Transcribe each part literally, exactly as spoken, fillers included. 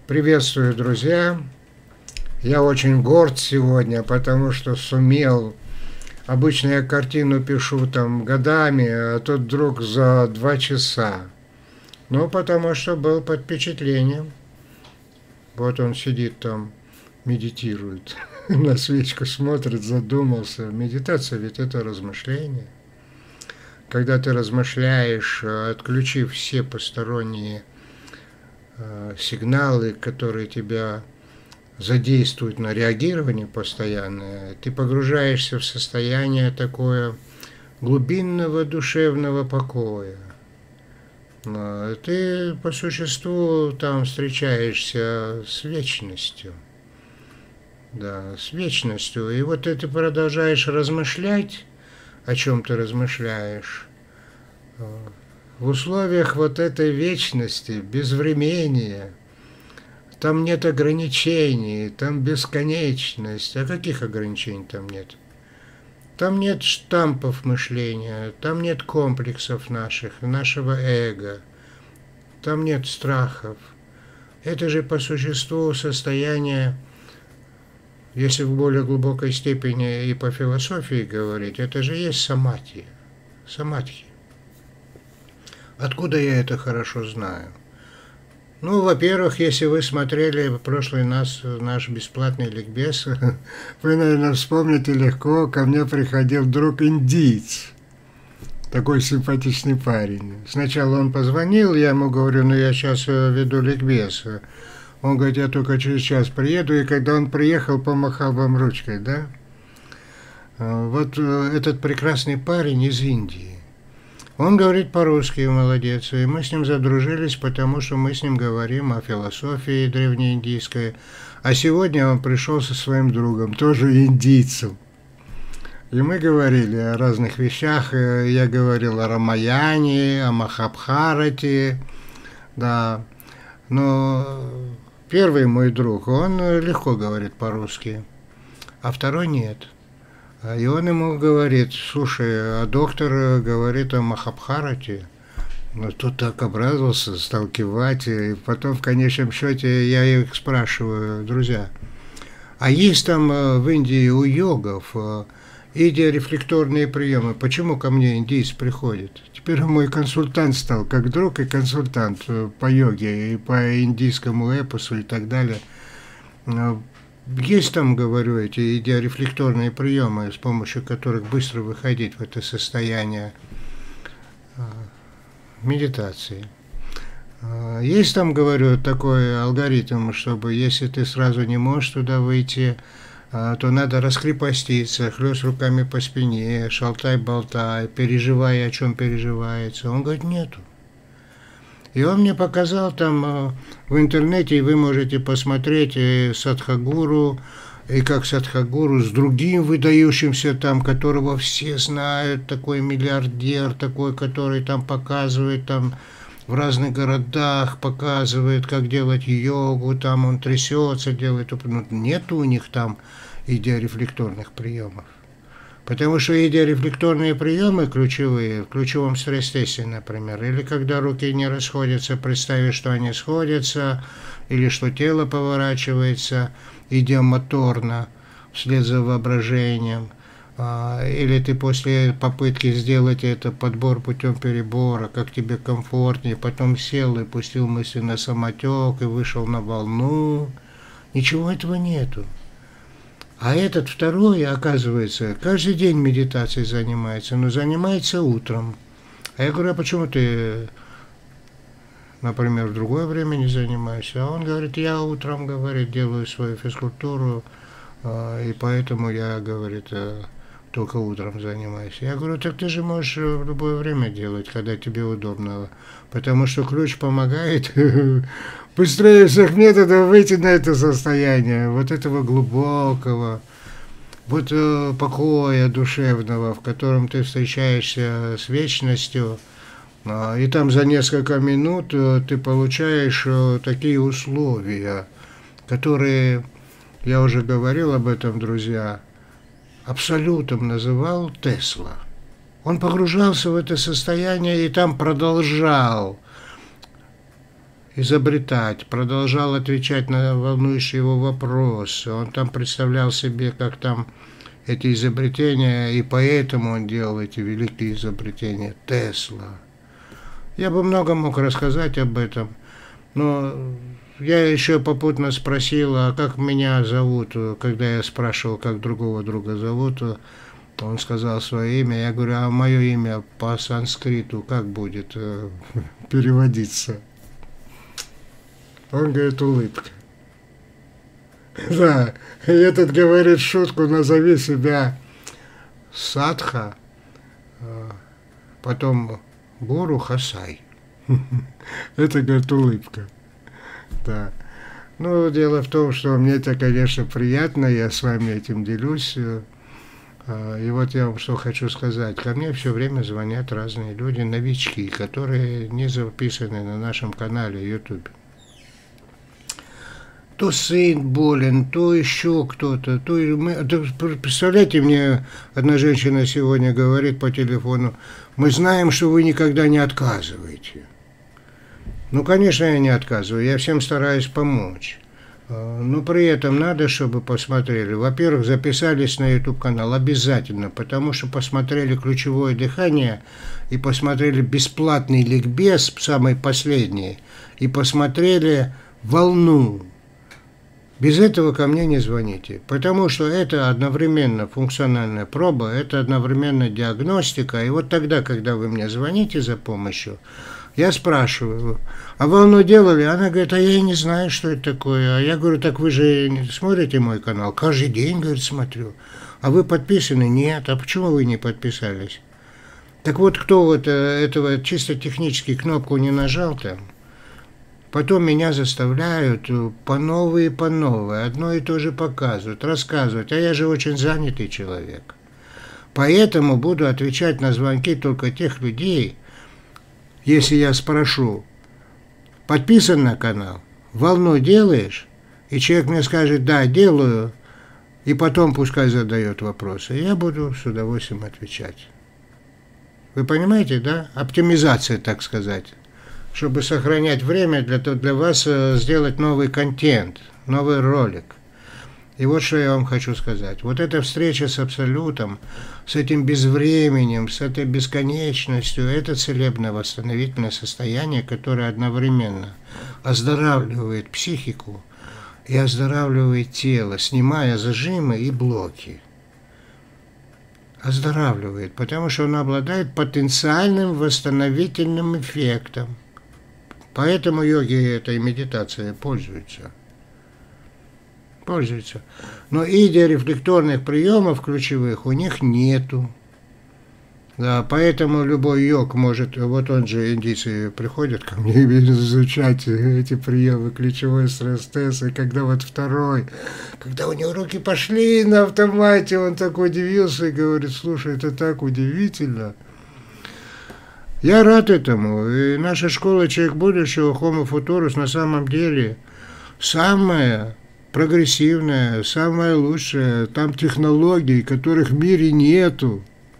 Приветствую, друзья! Я очень горд сегодня, потому что сумел. Обычно я картину пишу там годами, а тут вдруг за два часа. Ну, потому что был под впечатлением. Вот он сидит там, медитирует, на свечку смотрит, задумался. Медитация ведь это размышление. Когда ты размышляешь, отключив все посторонние сигналы, которые тебя задействуют на реагирование постоянное, ты погружаешься в состояние такое глубинного душевного покоя. Ты по существу там встречаешься с вечностью. Да, с вечностью. И вот ты продолжаешь размышлять, о чем ты размышляешь, в условиях вот этой вечности, безвремения. Там нет ограничений, там бесконечность. А каких ограничений там нет? Там нет штампов мышления, там нет комплексов наших, нашего эго, там нет страхов. Это же по существу состояние, если в более глубокой степени и по философии говорить, это же есть самадхи. Самадхи. Откуда я это хорошо знаю? Ну, во-первых, если вы смотрели прошлый нас, наш бесплатный ликбез, вы, наверное, вспомните легко, ко мне приходил друг индиец, такой симпатичный парень. Сначала он позвонил, я ему говорю, ну я сейчас веду ликбез. Он говорит, я только через час приеду, и когда он приехал, помахал вам ручкой, да? Вот этот прекрасный парень из Индии. Он говорит по-русски, молодец, и мы с ним задружились, потому что мы с ним говорим о философии древнеиндийской. А сегодня он пришел со своим другом, тоже индийцем. И мы говорили о разных вещах. Я говорил о Рамаяне, о Махабхарате, да. Но первый мой друг, он легко говорит по-русски, а второй нет. И он ему говорит, слушай, а доктор говорит о Махабхарате. Ну, тут так обрадовался, стал кивать. И потом, в конечном счете, я их спрашиваю, друзья, а есть там в Индии у йогов идеорефлекторные приемы? Почему ко мне индийец приходит? Теперь мой консультант стал, как друг и консультант по йоге и по индийскому эпосу и так далее. Есть там, говорю, эти идеорефлекторные приемы, с помощью которых быстро выходить в это состояние медитации. Есть там, говорю, такой алгоритм, чтобы если ты сразу не можешь туда выйти, то надо раскрепоститься, хлёст руками по спине, шалтай-болтай, переживай, о чем переживается. Он говорит, нету. И он мне показал там в интернете, и вы можете посмотреть Садхгуру, и как Садхгуру с другим выдающимся там, которого все знают, такой миллиардер, такой, который там показывает там в разных городах, показывает, как делать йогу, там он трясется, делает, ну, нет у них там идеорефлекторных приемов. Потому что идеорефлекторные приемы ключевые, в ключевом стресс-тесте, например, или когда руки не расходятся, представить, что они сходятся, или что тело поворачивается идиомоторно вслед за воображением, или ты после попытки сделать это подбор путем перебора, как тебе комфортнее, потом сел и пустил мысли на самотек и вышел на волну. Ничего этого нету. А этот второй, оказывается, каждый день медитацией занимается, но занимается утром. А я говорю, а почему ты, например, в другое время не занимаешься? А он говорит, я утром, говорит, делаю свою физкультуру, и поэтому я, говорит, только утром занимаюсь. Я говорю, так ты же можешь в любое время делать, когда тебе удобно, потому что ключ помогает быстрее всех методов выйти на это состояние, вот этого глубокого, вот покоя душевного, в котором ты встречаешься с вечностью, и там за несколько минут ты получаешь такие условия, которые, я уже говорил об этом, друзья, абсолютом называл Тесла. Он погружался в это состояние и там продолжал изобретать, продолжал отвечать на волнующие его вопросы. Он там представлял себе, как там эти изобретения, и поэтому он делал эти великие изобретения. Тесла. Я бы много мог рассказать об этом, но я еще попутно спросил, а как меня зовут, когда я спрашивал, как другого друга зовут, он сказал свое имя, я говорю, а мое имя по санскриту как будет э, переводиться? Он говорит, улыбка. Да, и этот говорит шутку, назови себя Садха, потом Гуру Хасай. Это, говорит, улыбка. Да. Ну, дело в том, что мне это, конечно, приятно, я с вами этим делюсь. И вот я вам что хочу сказать. Ко мне все время звонят разные люди, новички, которые не записаны на нашем канале YouTube. То сын болен, то еще кто-то. То... Представляете, мне одна женщина сегодня говорит по телефону, мы знаем, что вы никогда не отказываете. Ну, конечно, я не отказываю, я всем стараюсь помочь. Но при этом надо, чтобы посмотрели. Во-первых, записались на YouTube-канал обязательно, потому что посмотрели «Ключевое дыхание» и посмотрели бесплатный ликбез, самый последний, и посмотрели «Волну». Без этого ко мне не звоните, потому что это одновременно функциональная проба, это одновременно диагностика. И вот тогда, когда вы мне звоните за помощью, я спрашиваю, а волну делали? Она говорит, а я и не знаю, что это такое. А я говорю, так вы же смотрите мой канал? Каждый день, говорит, смотрю. А вы подписаны? Нет. А почему вы не подписались? Так вот, кто вот этого чисто технически кнопку не нажал там, потом меня заставляют по новой и по новой, одно и то же показывают, рассказывать, а я же очень занятый человек. Поэтому буду отвечать на звонки только тех людей, если я спрошу, подписан на канал, волну делаешь, и человек мне скажет, да, делаю, и потом пускай задает вопросы, я буду с удовольствием отвечать. Вы понимаете, да? Оптимизация, так сказать. Чтобы сохранять время, для, для вас сделать новый контент, новый ролик. И вот что я вам хочу сказать. Вот эта встреча с Абсолютом, с этим безвременем, с этой бесконечностью, это целебно-восстановительное состояние, которое одновременно оздоравливает психику и оздоравливает тело, снимая зажимы и блоки. Оздоравливает, потому что он обладает потенциальным восстановительным эффектом. Поэтому йоги этой медитацией пользуются. Пользуются. Но идеорефлекторных приемов ключевых у них нету. Да, поэтому любой йог может, вот он же, индийцы приходят ко мне изучать эти приемы, ключевой стресс-тест, и когда вот второй, когда у него руки пошли на автомате, он так удивился и говорит, слушай, это так удивительно. Я рад этому, и наша школа «Человек будущего» Homo Futurus на самом деле самая прогрессивная, самая лучшая, там технологий, которых в мире нету.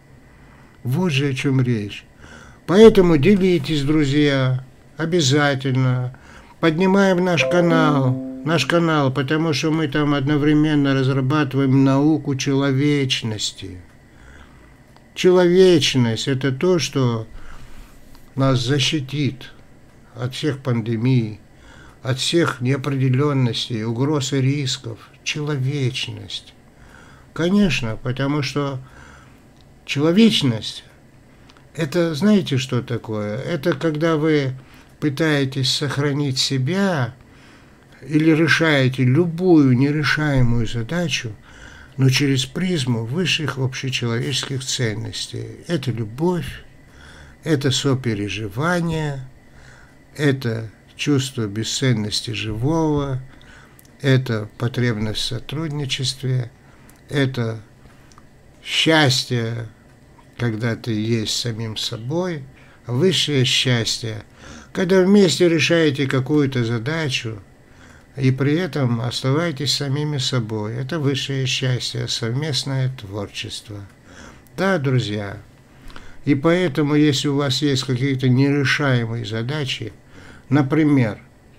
Вот же о чем речь. Поэтому делитесь, друзья, обязательно. Поднимаем наш канал, наш канал, потому что мы там одновременно разрабатываем науку человечности. Человечность – это то, что нас защитит от всех пандемий, от всех неопределенностей, угроз и рисков. Человечность. Конечно, потому что человечность – это, знаете, что такое? Это когда вы пытаетесь сохранить себя или решаете любую нерешаемую задачу, но через призму высших общечеловеческих ценностей. Это любовь, это сопереживание, это чувство бесценности живого, это потребность в сотрудничестве, это счастье, когда ты есть самим собой, высшее счастье, когда вместе решаете какую-то задачу и при этом оставайтесь самими собой. Это высшее счастье, совместное творчество. Да, друзья, и поэтому, если у вас есть какие-то нерешаемые задачи, например,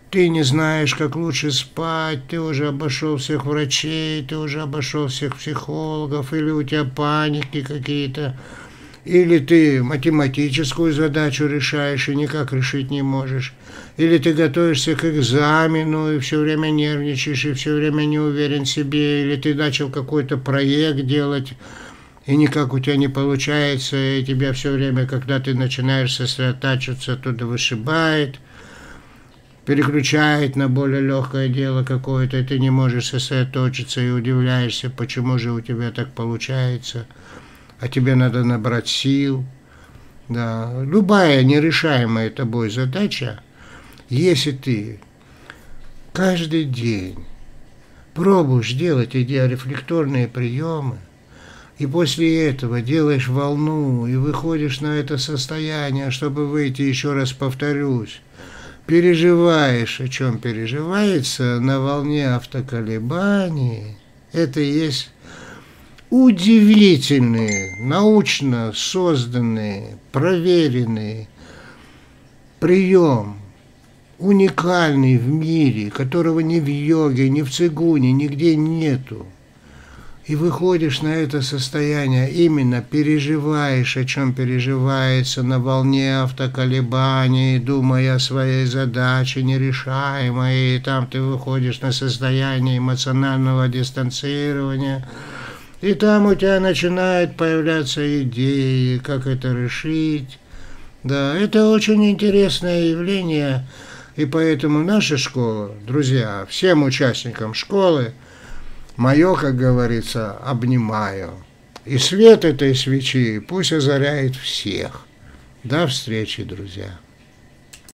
ты не знаешь, как лучше спать, ты уже обошел всех врачей, ты уже обошел всех психологов, или у тебя паники какие-то, или ты математическую задачу решаешь и никак решить не можешь, или ты готовишься к экзамену и все время нервничаешь, и все время не уверен в себе, или ты начал какой-то проект делать, и никак у тебя не получается, и тебя все время, когда ты начинаешь сосредотачиваться, оттуда вышибает, переключает на более легкое дело какое-то, и ты не можешь сосредоточиться и удивляешься, почему же у тебя так получается, а тебе надо набрать сил. Да. Любая нерешаемая тобой задача, если ты каждый день пробуешь делать эти рефлекторные приемы, и после этого делаешь волну и выходишь на это состояние, чтобы выйти, еще раз повторюсь, переживаешь, о чем переживается, на волне автоколебаний, это и есть удивительный, научно созданный, проверенный прием, уникальный в мире, которого ни в йоге, ни в цигуне, нигде нету. И выходишь на это состояние, именно переживаешь, о чем переживается, на волне автоколебаний, думая о своей задаче нерешаемой, и там ты выходишь на состояние эмоционального дистанцирования, и там у тебя начинают появляться идеи, как это решить. Да, это очень интересное явление, и поэтому наша школа, друзья, всем участникам школы, мое, как говорится, обнимаю. И свет этой свечи пусть озаряет всех. До встречи, друзья.